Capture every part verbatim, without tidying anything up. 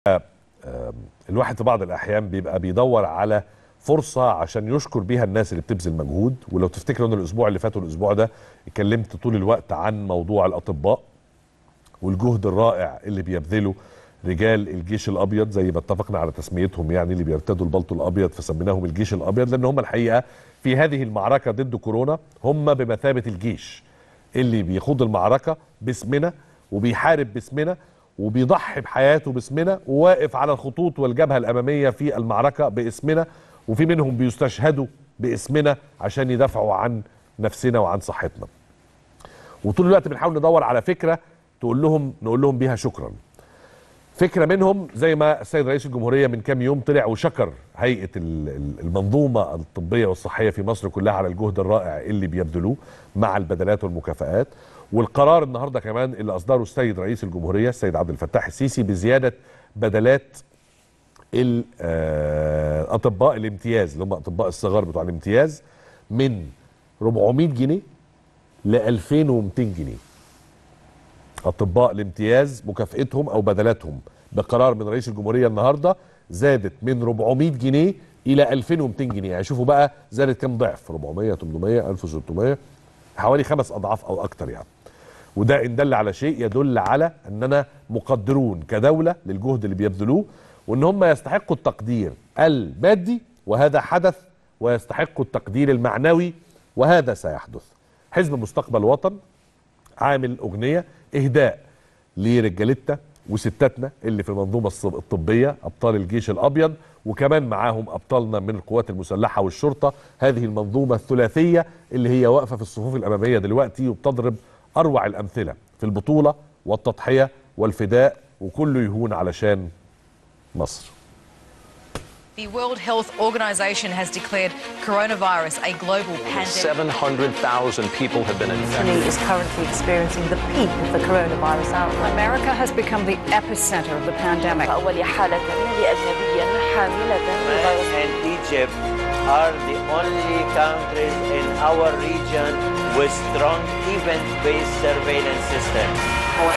الواحد في بعض الأحيان بيبقى بيدور على فرصة عشان يشكر بيها الناس اللي بتبذل مجهود. ولو تفتكروا ان الاسبوع اللي فات والاسبوع ده اتكلمت طول الوقت عن موضوع الاطباء والجهد الرائع اللي بيبذله رجال الجيش الابيض، زي ما اتفقنا على تسميتهم، يعني اللي بيرتدوا البلطو الابيض فسميناهم الجيش الابيض، لان هم الحقيقة في هذه المعركة ضد كورونا هم بمثابة الجيش اللي بيخوض المعركة باسمنا وبيحارب باسمنا وبيضحي بحياته باسمنا وواقف على الخطوط والجبهة الأمامية في المعركة باسمنا، وفي منهم بيستشهدوا باسمنا عشان يدافعوا عن نفسنا وعن صحتنا. وطول الوقت بنحاول ندور على فكرة تقول لهم نقول لهم بيها شكرا. فكرة منهم زي ما السيد رئيس الجمهورية من كام يوم طلع وشكر هيئة المنظومة الطبية والصحية في مصر كلها على الجهد الرائع اللي بيبذلوه مع البدلات والمكافآت. والقرار النهارده كمان اللي اصدره السيد رئيس الجمهورية السيد عبد الفتاح السيسي بزيادة بدلات الاطباء الامتياز اللي هم اطباء الصغار بتوع الامتياز من أربعمائة جنيه ل ألفين ومئتين جنيه. اطباء الامتياز مكافئتهم او بدلاتهم بقرار من رئيس الجمهورية النهارده زادت من أربعمائة جنيه الى ألفين ومئتين جنيه. يعني شوفوا بقى زادت كام ضعف، أربعمائة ثمانمائة ألف وستمائة، حوالي خمس اضعاف او اكتر يعني. وده ان دل على شيء يدل على اننا مقدرون كدولة للجهد اللي بيبذلوه، وان هم يستحقوا التقدير المادي وهذا حدث، ويستحقوا التقدير المعنوي وهذا سيحدث. حزب مستقبل وطن عامل اغنية اهداء لرجالتنا وستاتنا اللي في المنظومة الطبية، ابطال الجيش الابيض، وكمان معاهم ابطالنا من القوات المسلحة والشرطة، هذه المنظومة الثلاثية اللي هي واقفة في الصفوف الامامية دلوقتي وبتضرب اروع الامثلة في البطولة والتضحية والفداء، وكله يهون علشان مصر. The World Health Organization has declared coronavirus a global pandemic. seven hundred thousand people have been infected. Italy is currently experiencing the peak of the coronavirus outbreak. America has become the epicenter of the pandemic. أول حالة لأجنبية حاملة للفيروس. and Egypt are the only countries in our region with strong event-based surveillance systems.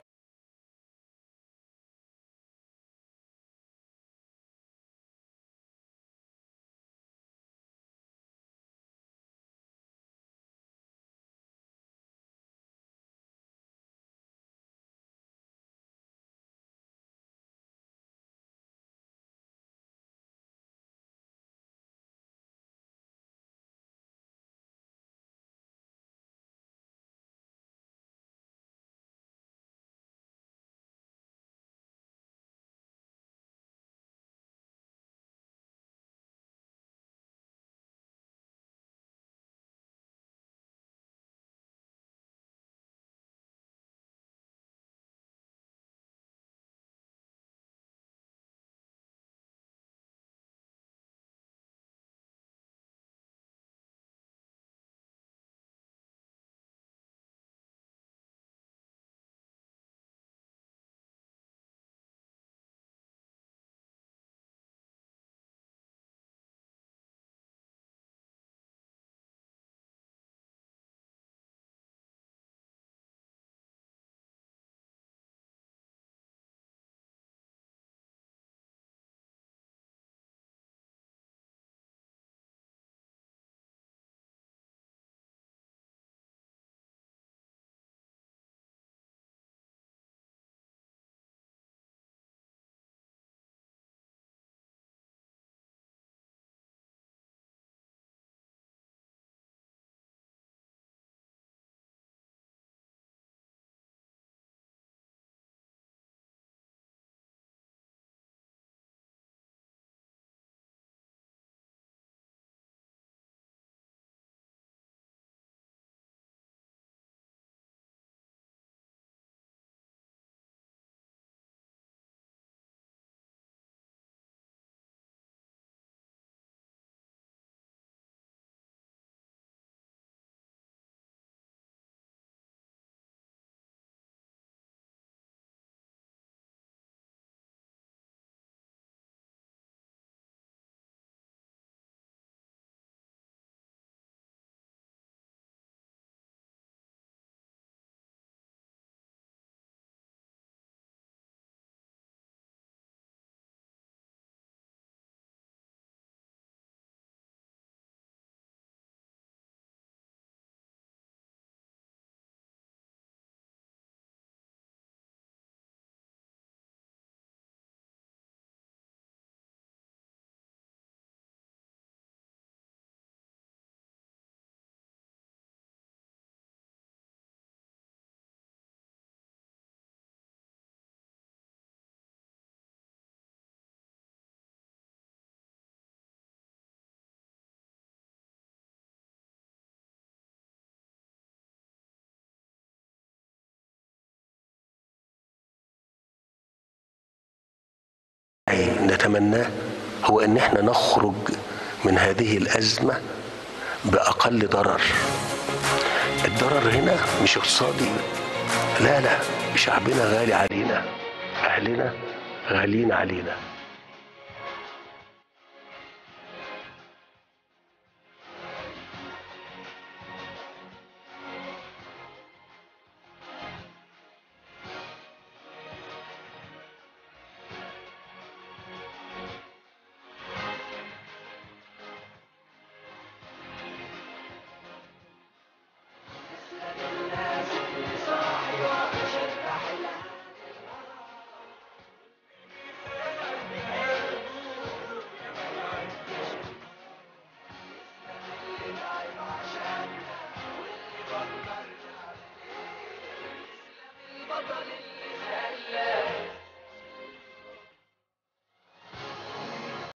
داعي نتمناه هو ان احنا نخرج من هذه الأزمة بأقل ضرر. الضرر هنا مش اقتصادي، لا لا، شعبنا غالي علينا، أهلنا غاليين علينا.